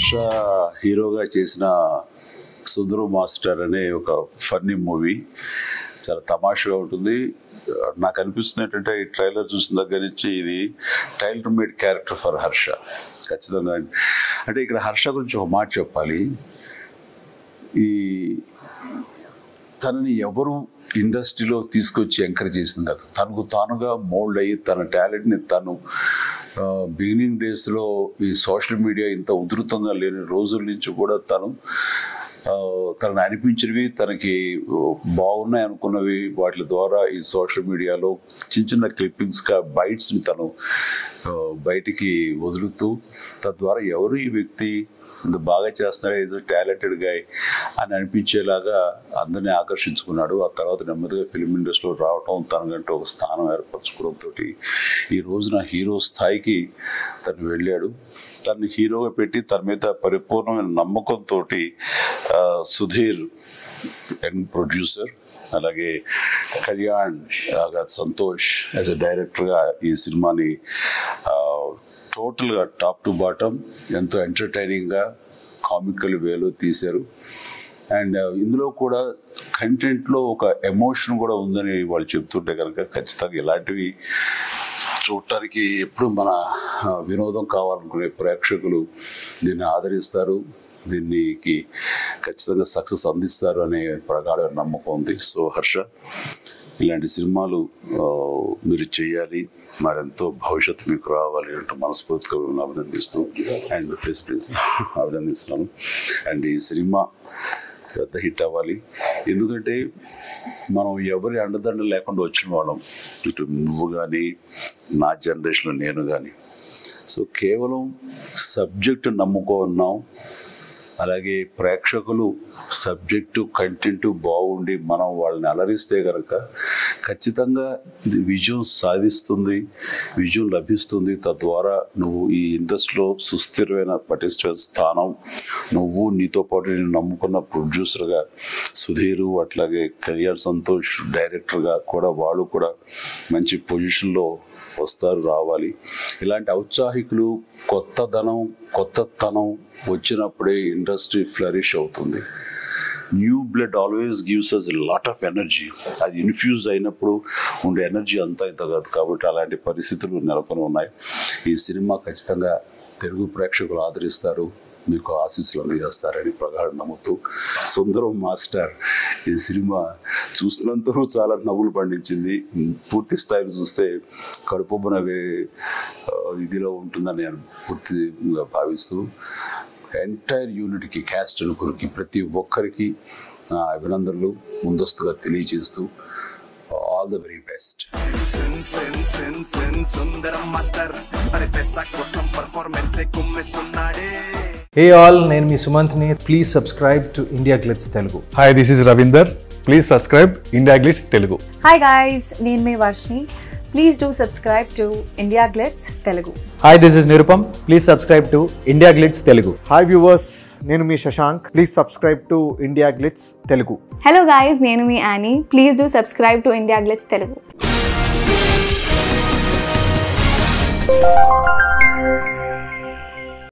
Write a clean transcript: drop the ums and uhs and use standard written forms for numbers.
హర్ష హీరోగా చేసిన సుందరం మాస్టర్ అనే ఒక ఫన్నీ మూవీ చాలా తమాషగా ఉంటుంది. నాకు అనిపిస్తుంది ఏంటంటే ఈ ట్రైలర్ చూసిన దగ్గర నుంచి ఇది tailor made character for Harsha ఖచ్చితంగా. అంటే ఇక్కడ హర్ష గురించి ఒక మాట చెప్పాలి. ఈ తనని ఎవరు ఇండస్ట్రీలో తీసుకొచ్చి ఎంకరేజ్ చేసింది కాదు, తనకు తానుగా మోల్డ్ అయ్యి తన టాలెంట్ని తను బిగినింగ్ డేస్లో ఈ సోషల్ మీడియా ఇంత ఉధృతంగా లేని రోజుల నుంచి కూడా తనను అనిపించినవి, తనకి బాగున్నాయి అనుకున్నవి వాటి ద్వారా ఈ సోషల్ మీడియాలో చిన్న చిన్న క్లిప్పింగ్స్గా బైట్స్ని తను బయటికి వదులుతూ తద్వారా ఎవరు ఈ వ్యక్తి ఇంత బాగా చేస్తున్నాడు, ఏదో టాలెంటెడ్ గాయ్ అని అనిపించేలాగా అందరినీ ఆకర్షించుకున్నాడు. ఆ తర్వాత నెమ్మదిగా ఫిలిం ఇండస్ట్రీలో రావటం, తనకంటే ఒక స్థానం ఏర్పరచుకోవడంతో ఈ రోజున హీరో స్థాయికి తను వెళ్ళాడు. తను హీరోగా పెట్టి తన మీద పరిపూర్ణమైన నమ్మకంతో సుధీర్ యంగ్ ప్రొడ్యూసర్, అలాగే కళ్యాణ్ సంతోష్ యాజ్ ఎ డైరెక్టర్గా ఈ సినిమాని టోటల్గా టాప్ టు బాటమ్ ఎంతో ఎంటర్టైనింగ్గా కామికల్ వేలో తీశారు. అండ్ ఇందులో కూడా కంటెంట్లో ఒక ఎమోషన్ కూడా ఉందని వాళ్ళు చెప్తుంటే కనుక ఖచ్చితంగా ఇలాంటివి చూడటానికి ఎప్పుడు మన వినోదం కావాలనుకునే ప్రేక్షకులు దీన్ని ఆదరిస్తారు, దీనికి ఖచ్చితంగా సక్సెస్ అందిస్తారు అనే ప్రగాఢ నమ్మకం ఉంది. సో హర్ష, ఇలాంటి సినిమాలు మీరు చేయాలి, మరెంతో భవిష్యత్తు మీకు రావాలి అంటూ మనస్ఫూర్తిగా అభినందిస్తూ అండ్ అభినందిస్తున్నాను. అండ్ ఈ సినిమా పెద్ద హిట్ అవ్వాలి. ఎందుకంటే మనం ఎవరి అండదండ లేకుండా వచ్చిన వాళ్ళం, ఇటు నువ్వు కానీ నా జనరేషన్లో నేను కానీ. సో కేవలం సబ్జెక్టు నమ్ముకున్నాం, అలాగే ప్రేక్షకులు సబ్జెక్టు కంటెంట్ బాగుండి మనం వాళ్ళని అలరిస్తే కనుక ఖచ్చితంగా విజయం సాధిస్తుంది, విజయం లభిస్తుంది. తద్వారా నువ్వు ఈ ఇండస్ట్రీలో సుస్థిరమైన పటిష్ట స్థానం, నువ్వు నీతో పాటు నేను నమ్ముకున్న ప్రొడ్యూసర్గా సుధీరు, అట్లాగే కళ్యాణ్ సంతోష్ డైరెక్టర్గా కూడా వాళ్ళు కూడా మంచి పొజిషన్లో వస్తారు, రావాలి. ఇలాంటి ఔత్సాహికులు కొత్తతనం వచ్చినప్పుడే ఇండస్ట్రీ ఫ్లరిష్ అవుతుంది. New blood always gives us lot of energy. అది ఇన్ఫ్యూజ్ అయినప్పుడు ఉండే ఎనర్జీ అంతా ఇంత కాదు. కాబట్టి అలాంటి పరిస్థితులు నెలకొని ఉన్నాయి. ఈ సినిమా ఖచ్చితంగా తెలుగు ప్రేక్షకులు ఆదరిస్తారు, మీకు ఆశీస్సులు అందజేస్తారని ప్రగాఢ నమ్ముతూ, సుందరం మాస్టర్ ఈ సినిమా చూసినంతరూ చాలా నవ్వులు పండించింది. పూర్తి స్థాయిలో చూస్తే కడుపున ఇదిలో ఉంటుందని నేను పూర్తిగా భావిస్తూ ఎంటైర్ యూనిట్కి, క్యాస్ట్ అనుకురికి ప్రతి ఒక్కరికి నా అభినందనలు ముందస్తుగా తెలియజేస్తూ all the very best. Hey all, నేను మీ సుమంత్ని. Please subscribe to India Glitz Telugu. Hi, this is Raveender. Please subscribe India Glitz Telugu. Hi guys, నేను మీ Varshini. Please do subscribe to India Glitz Telugu. Hi, this is Nirupam. Please subscribe to India Glitz Telugu. Hi viewers, నేను మీ Shashank. Please subscribe to India Glitz Telugu. Hello guys, నేను మీ Annie. Please do subscribe to India Glitz Telugu.